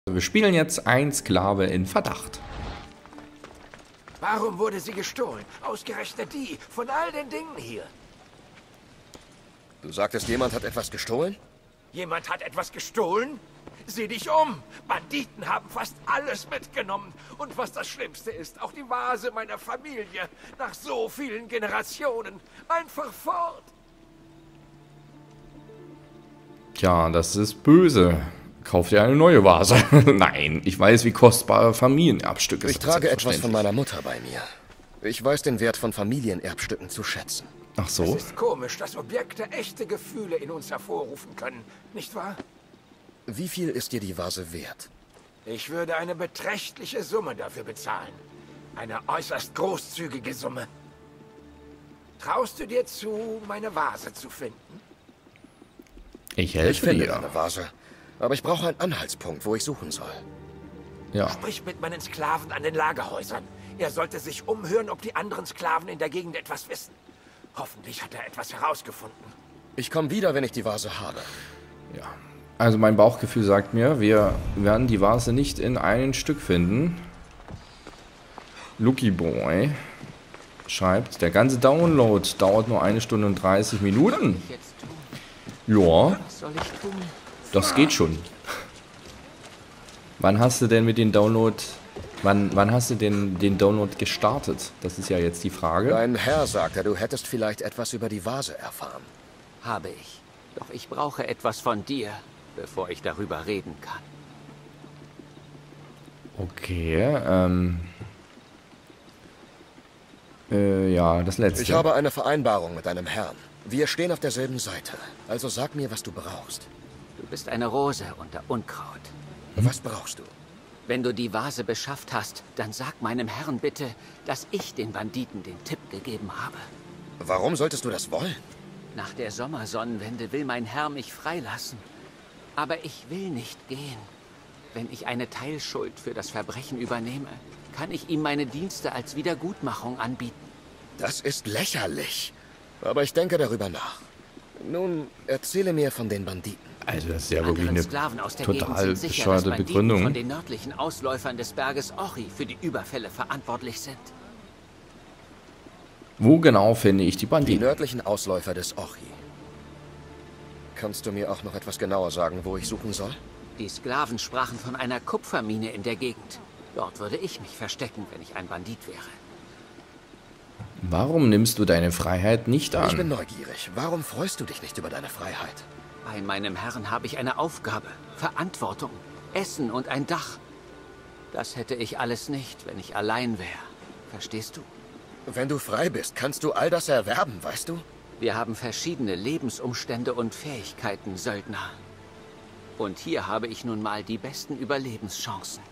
Wir spielen jetzt ein Sklave in Verdacht. Warum wurde sie gestohlen? Ausgerechnet die, von all den Dingen hier. Du sagtest, jemand hat etwas gestohlen? Jemand hat etwas gestohlen? Sieh dich um! Banditen haben fast alles mitgenommen. Und was das Schlimmste ist, auch die Vase meiner Familie. Nach so vielen Generationen. Einfach fort. Tja, das ist böse. Kauf dir eine neue Vase. Nein, ich weiß, wie kostbar Familienerbstücke sind. Ich trage etwas von meiner Mutter bei mir. Ich weiß den Wert von Familienerbstücken zu schätzen. Ach so? Es ist komisch, dass Objekte echte Gefühle in uns hervorrufen können, nicht wahr? Wie viel ist dir die Vase wert? Ich würde eine beträchtliche Summe dafür bezahlen. Eine äußerst großzügige Summe. Traust du dir zu, meine Vase zu finden? Ich helfe Ich finde dir. eine Vase. Aber ich brauche einen Anhaltspunkt, wo ich suchen soll. Ja. Sprich mit meinen Sklaven an den Lagerhäusern. Er sollte sich umhören, ob die anderen Sklaven in der Gegend etwas wissen. Hoffentlich hat er etwas herausgefunden. Ich komme wieder, wenn ich die Vase habe. Ja. Also mein Bauchgefühl sagt mir, wir werden die Vase nicht in einem Stück finden. Lucky Boy schreibt, der ganze Download dauert nur 1 Stunde und 30 Minuten. Ja, Was soll ich tun? das geht schon. Wann hast du denn mit dem Download, wann hast du denn den Download gestartet? Das ist ja jetzt die Frage. Dein Herr sagte, du hättest vielleicht etwas über die Vase erfahren. Habe ich. Doch ich brauche etwas von dir, bevor ich darüber reden kann. Okay, ja, das letzte. Ich habe eine Vereinbarung mit deinem Herrn. Wir stehen auf derselben Seite. Also sag mir, was du brauchst. Du bist eine Rose unter Unkraut. Was brauchst du? Wenn du die Vase beschafft hast, dann sag meinem Herrn bitte, dass ich den Banditen den Tipp gegeben habe. Warum solltest du das wollen? Nach der Sommersonnenwende will mein Herr mich freilassen. Aber ich will nicht gehen. Wenn ich eine Teilschuld für das Verbrechen übernehme, kann ich ihm meine Dienste als Wiedergutmachung anbieten. Das ist lächerlich. Aber ich denke darüber nach. Nun, erzähle mir von den Banditen. Also das ist ja Die wirklich anderen eine Sklaven aus der Gegend total sind sicher, dass bescheuerte Banditen Begründung. von den nördlichen Ausläufern des Berges Ori für die Überfälle verantwortlich sind. Wo genau finde ich die Die Banditen? nördlichen Ausläufer des Ochi. Kannst du mir auch noch etwas genauer sagen, wo ich suchen soll? Die Sklaven sprachen von einer Kupfermine in der Gegend. Dort würde ich mich verstecken, wenn ich ein Bandit wäre. Warum nimmst du deine Freiheit nicht Ich bin an? neugierig. Warum freust du dich nicht über deine Freiheit? Bei meinem Herrn habe ich eine Aufgabe, Verantwortung, Essen und ein Dach. Das hätte ich alles nicht, wenn ich allein wäre. Verstehst du? Wenn du frei bist, kannst du all das erwerben, weißt du? Wir haben verschiedene Lebensumstände und Fähigkeiten, Söldner. Und hier habe ich nun mal die besten Überlebenschancen.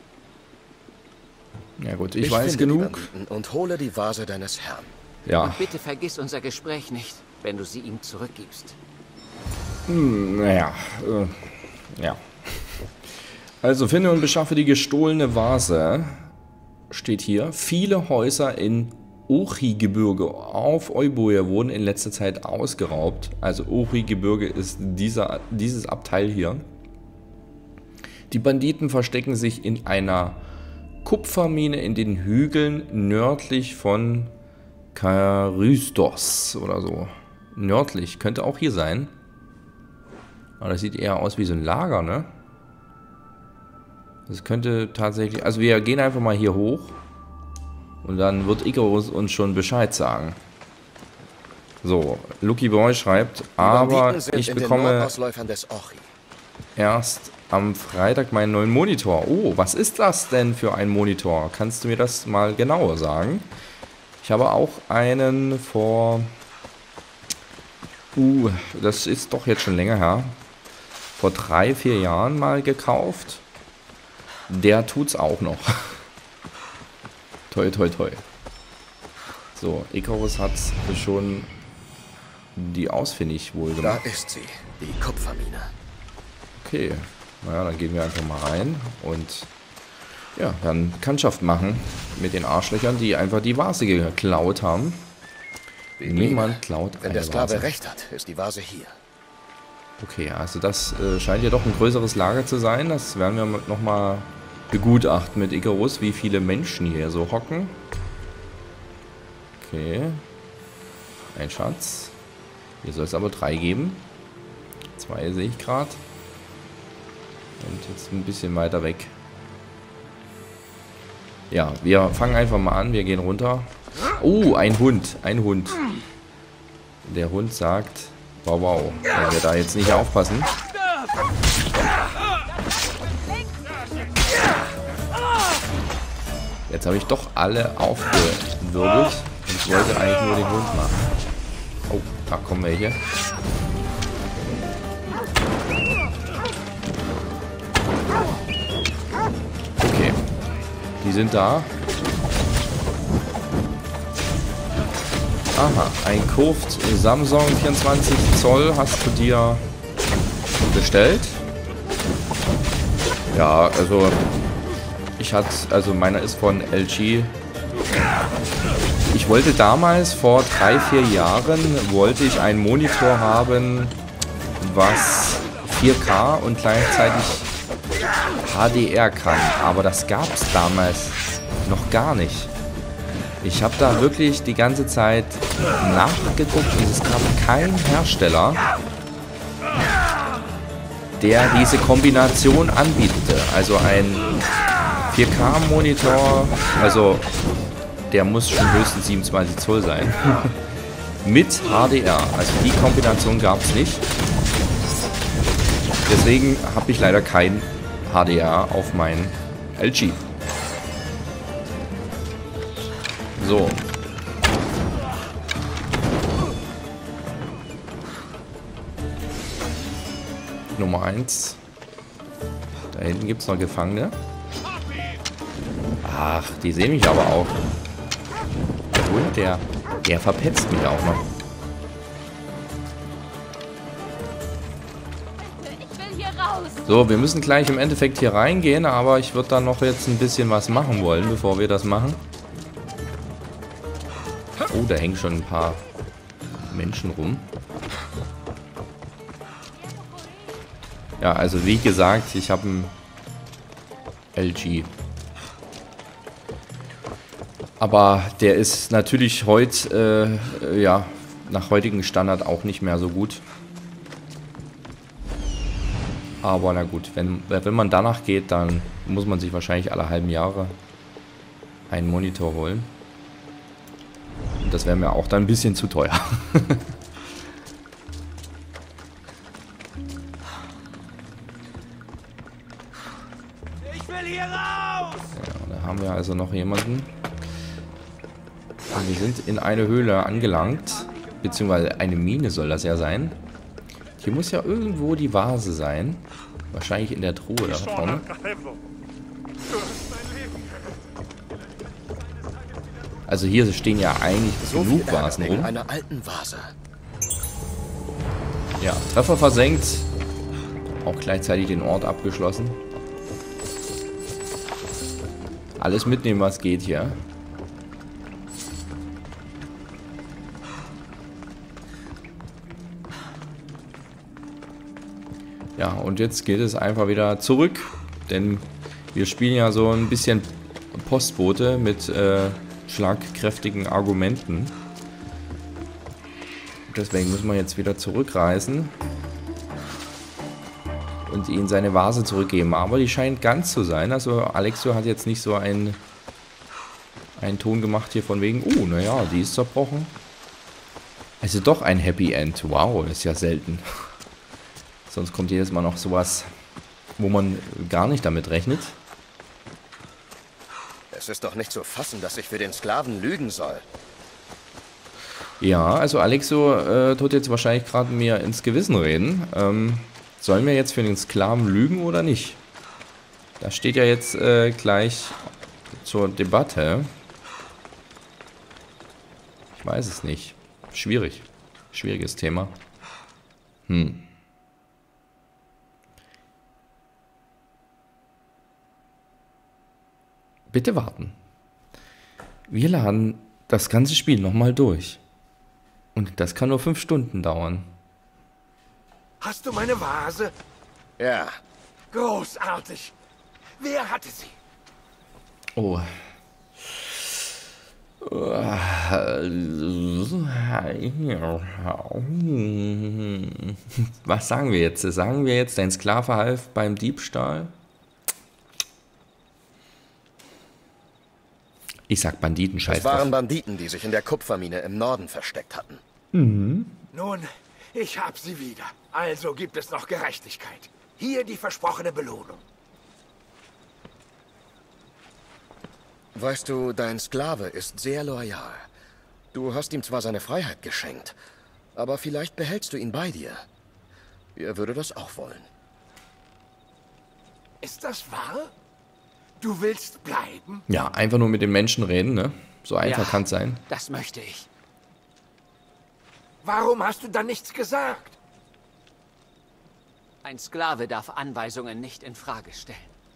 Ja gut, ich weiß finde die genug. Banditen und hole die Vase deines Herrn. Ja, Und bitte vergiss unser Gespräch nicht, wenn du sie ihm zurückgibst. naja, ja. Also finde und beschaffe die gestohlene Vase. Steht hier. Viele Häuser in Ochi-Gebirge auf Euboea wurden in letzter Zeit ausgeraubt. Also Ochi-Gebirge ist dieses Abteil hier. Die Banditen verstecken sich in einer Kupfermine in den Hügeln nördlich von Karystos oder so. Nördlich, könnte auch hier sein. Aber das sieht eher aus wie so ein Lager, ne? Das könnte tatsächlich... Also wir gehen einfach mal hier hoch. Und dann wird Icarus uns schon Bescheid sagen. So, Lucky Boy schreibt, Die aber Banditen sind ich in den bekomme Nordausläufern des Ochi. erst am Freitag meinen neuen Monitor. Oh, was ist das denn für ein Monitor? Kannst du mir das mal genauer sagen? Ich habe auch einen vor... das ist doch jetzt schon länger her. Vor 3, 4 Jahren mal gekauft. Der tut's auch noch. Toi, toi, toi. So, Icarus hat schon die ausfindig wohl Da gemacht. ist sie, die Kupfermine. Okay, naja, dann gehen wir einfach mal rein und ja, dann Bekanntschaft machen mit den Arschlöchern, die einfach die Vase geklaut haben. Die Niemand Mine. klaut Wenn eine der Sklave Vase. recht hat, ist die Vase hier. Okay, also das scheint ja doch ein größeres Lager zu sein. Das werden wir nochmal begutachten mit Icarus, wie viele Menschen hier so hocken. Okay. Ein Schatz. Hier soll es aber 3 geben. 2 sehe ich gerade. Und jetzt ein bisschen weiter weg. Ja, wir fangen einfach mal an. Wir gehen runter. Oh, ein Hund. Ein Hund. Der Hund sagt, wow, wow. Wenn wir da jetzt nicht aufpassen. Jetzt habe ich doch alle aufgewirbelt. Und ich wollte eigentlich nur den Hund machen. Oh, da kommen welche. Okay. Die sind da. Aha, ein Curved Samsung 24 Zoll hast du dir bestellt. Ja, also meiner ist von LG. Ich wollte damals vor 3-4 Jahren einen Monitor haben, was 4K und gleichzeitig HDR kann, aber das gab es damals noch gar nicht. Ich habe da wirklich die ganze Zeit nachgeguckt und es gab keinen Hersteller, der diese Kombination anbietete. Also ein 4K-Monitor, also der muss schon höchstens 27 Zoll sein, mit HDR. Also die Kombination gab es nicht. Deswegen habe ich leider kein HDR auf meinen LG. So. Nummer 1. Da hinten gibt es noch Gefangene. Ach, die sehen mich aber auch. Und der verpetzt mich auch noch. So, wir müssen gleich im Endeffekt hier reingehen, aber ich würde dann noch jetzt ein bisschen was machen wollen, bevor wir das machen. Oh, da hängen schon ein paar Menschen rum. Ja, also wie gesagt, ich habe ein LG. Aber der ist natürlich heute, ja, nach heutigem Standard auch nicht mehr so gut. Aber na gut, wenn man danach geht, dann muss man sich wahrscheinlich alle halben Jahre einen Monitor holen. Und das wäre mir auch dann ein bisschen zu teuer. Ich will hier raus! Ja, da haben wir also noch jemanden. Und wir sind in eine Höhle angelangt. Beziehungsweise eine Mine soll das ja sein. Hier muss ja irgendwo die Vase sein. Wahrscheinlich in der Truhe da vorne. Also hier stehen ja eigentlich So genug viel Vasen wegen rum. einer alten Vase. Ja, Treffer versenkt. Auch gleichzeitig den Ort abgeschlossen. Alles mitnehmen, was geht hier. Ja, und jetzt geht es einfach wieder zurück, denn wir spielen ja so ein bisschen Postbote mit schlagkräftigen Argumenten. Deswegen müssen wir jetzt wieder zurückreisen und ihm seine Vase zurückgeben. Aber die scheint ganz zu sein. Also Alexio hat jetzt nicht so einen Ton gemacht hier von wegen, oh, naja, die ist zerbrochen. Also doch ein Happy End. Wow, das ist ja selten. Sonst kommt jedes Mal noch sowas, wo man gar nicht damit rechnet. Es ist doch nicht zu fassen, dass ich für den Sklaven lügen soll. Ja, also Alexio tut jetzt wahrscheinlich gerade mir ins Gewissen reden. Sollen wir jetzt für den Sklaven lügen oder nicht? Das steht ja jetzt gleich zur Debatte. Ich weiß es nicht. Schwierig. Schwieriges Thema. Bitte warten. Wir laden das ganze Spiel nochmal durch. Und das kann nur 5 Stunden dauern. Hast du meine Vase? Ja, Großartig. Wer hatte sie? Oh. Was sagen wir jetzt? Sagen wir jetzt, dein Sklave half beim Diebstahl? Ich sag Banditen, scheiß es waren drauf. Banditen, die sich in der Kupfermine im Norden versteckt hatten. Nun, ich hab sie wieder. Also gibt es noch Gerechtigkeit. Hier die versprochene Belohnung. Weißt du, dein Sklave ist sehr loyal. Du hast ihm zwar seine Freiheit geschenkt, aber vielleicht behältst du ihn bei dir. Er würde das auch wollen. Ist das wahr? Du willst bleiben? Ja, einfach nur mit den Menschen reden, ne? So einfach Ja. kann's sein. Das möchte ich. Warum hast du dann nichts gesagt? Ein Sklave darf Anweisungen nicht in Frage stellen.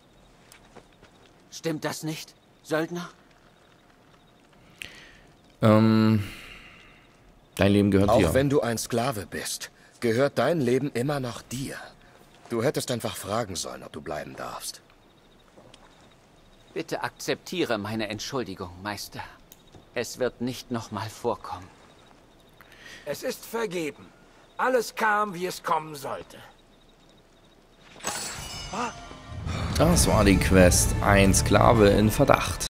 Stimmt das nicht, Söldner? Dein Leben gehört Auch dir. wenn du ein Sklave bist, gehört dein Leben immer noch dir. Du hättest einfach fragen sollen, ob du bleiben darfst. Bitte akzeptiere meine Entschuldigung, Meister. Es wird nicht nochmal vorkommen. Es ist vergeben. Alles kam, wie es kommen sollte. Das war die Quest. Ein Sklave in Verdacht.